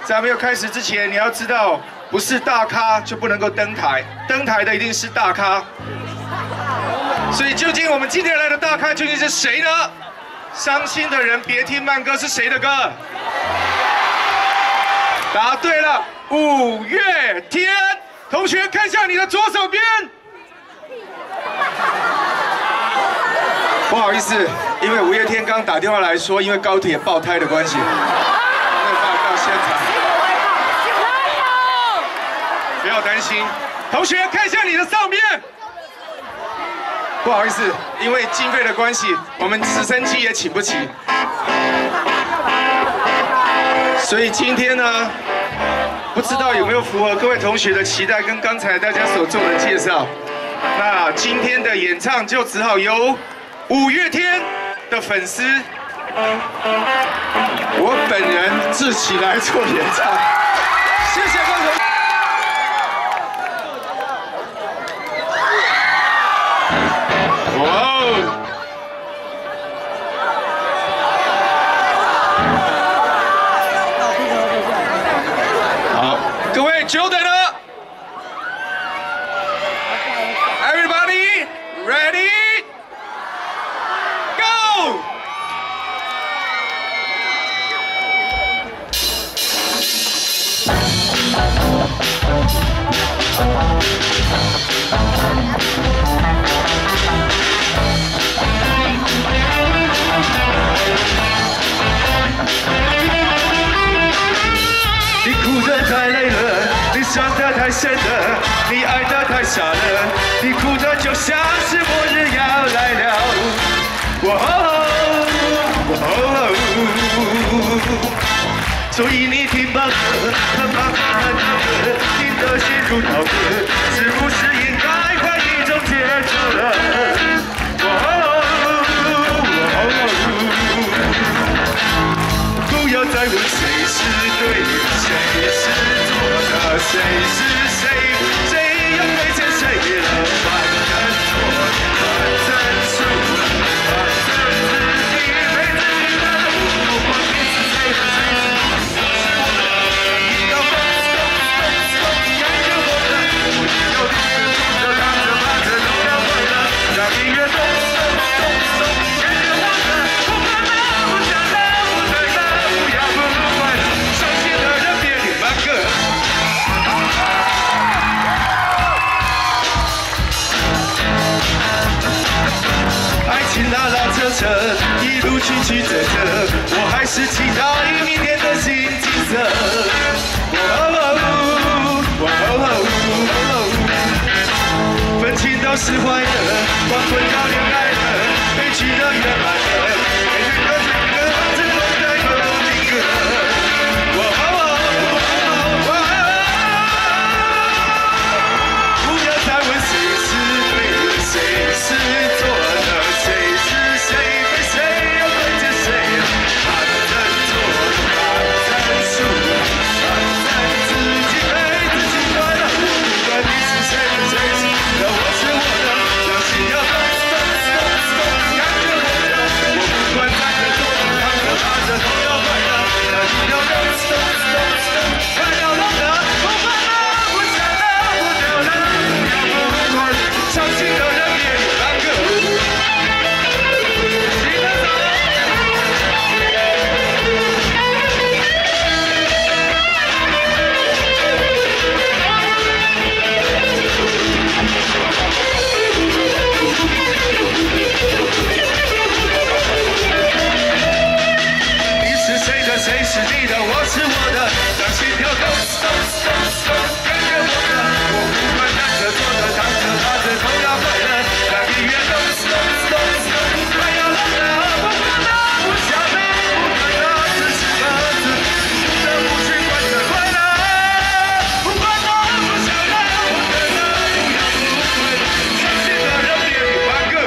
在没有开始之前，你要知道，不是大咖就不能够登台，登台的一定是大咖。所以究竟我们今天来的大咖究竟是谁呢？伤心的人别听慢歌是谁的歌？答对了，五月天。同学看向你的左手边。不好意思，因为五月天刚打电话来说，因为高铁爆胎的关系，没有办法到现场。不要担心，同学看向你的上面。不好意思，因为经费的关系，我们直升机也请不起。所以今天呢，不知道有没有符合各位同学的期待，跟刚才大家所做的介绍。那今天的演唱就只好由五月天的粉丝，我本人自己来做演唱。谢谢各位同学。哇哦！好，各位久等了。Everybody ready? Go! 你哭得太累了，你伤得太深了，你爱得太傻了，你哭得就像是末日要来了。所以你听吧，你的心如刀割，是不是应该换一种节奏了？不要再问谁是对的，谁是错的，谁是谁，谁又亏欠谁了？反正错，反正输，反正自己被自己的路，不管你是谁的谁是我是我的，你要感觉我的，我要你的住着躺着趴着都要快乐，让音乐动，感觉我的，不可能不想的不对的，不要不快乐，伤心的人别听慢歌。爱情拉拉扯扯，一路曲曲折折，我还是期待明天的新景色。分情到释怀了，黄昏到恋爱了，悲剧的圆满了，每日的这个只能在歌听歌。不要再问谁是对的，谁是错的，谁是谁被谁又亏欠谁？反正错，反正输，反正自己陪自己快乐。不管你是谁的谁是的，我是我的，相信要动，感觉我的，我不管站着坐着躺着趴着都要快乐，那你要动，快要懂得，不烦了，不想了，不掉了，不要不快乐，伤心的人别听慢歌。你是谁的，谁是你的，我是我的，让心跳动，感觉我的，我不管站着坐着躺着趴着都要快乐，让音乐动，快要冷了，不可能不想了，不可能只是个字，不得不去管着快乐，不管我不想了，我觉得不要不快乐，伤心的人别听慢歌。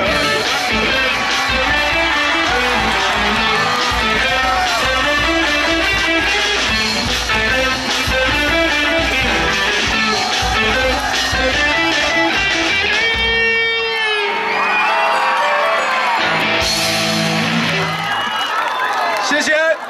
谢谢。